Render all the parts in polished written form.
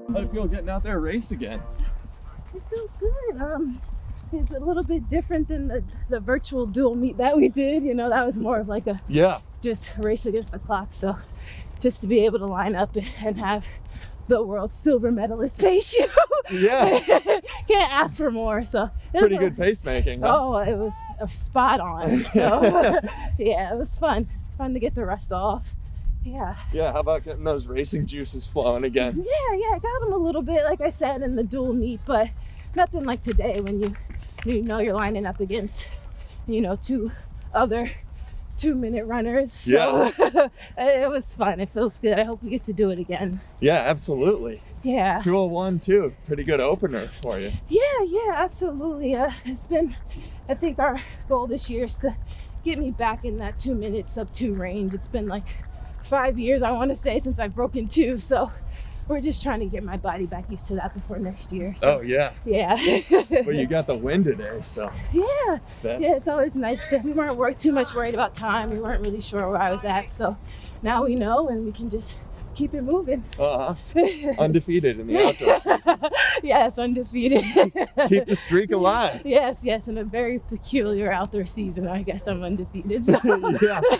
How'd it feel getting out there to race again? It feels good. It's a little bit different than the virtual dual meet that we did. You know, that was more of like a just race against the clock. So just to be able to line up and have the world silver medalist face you, can't ask for more. So pretty good pacemaking. Huh? Oh, it was spot on. So yeah, it was fun. It's fun to get the rust off. Yeah. How about getting those racing juices flowing again? Yeah, I got them a little bit, like I said, in the dual meet, but nothing like today when you know you're lining up against, you know, two other 2-minute runners. So it was fun. It feels good. I hope we get to do it again. Yeah, absolutely. Yeah. 2:01 too. Pretty good opener for you. Yeah, absolutely. It's been, I think our goal this year is to get me back in that 2 minute sub 2 range. It's been like 5 years, I want to say, since I've broken 2. So we're just trying to get my body back used to that before next year. So, yeah. Well, you got the win today, so. Yeah, it's always nice to, we weren't too much worried about time. We weren't really sure where I was at. So now we know, and we can just keep it moving. Undefeated in the outdoor season. Yes, undefeated. Keep the streak alive. Yes, in a very peculiar outdoor season, I guess I'm undefeated. So.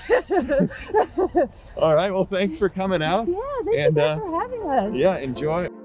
All right, well, thanks for coming out. Yeah, thank you guys for having us. Yeah, enjoy.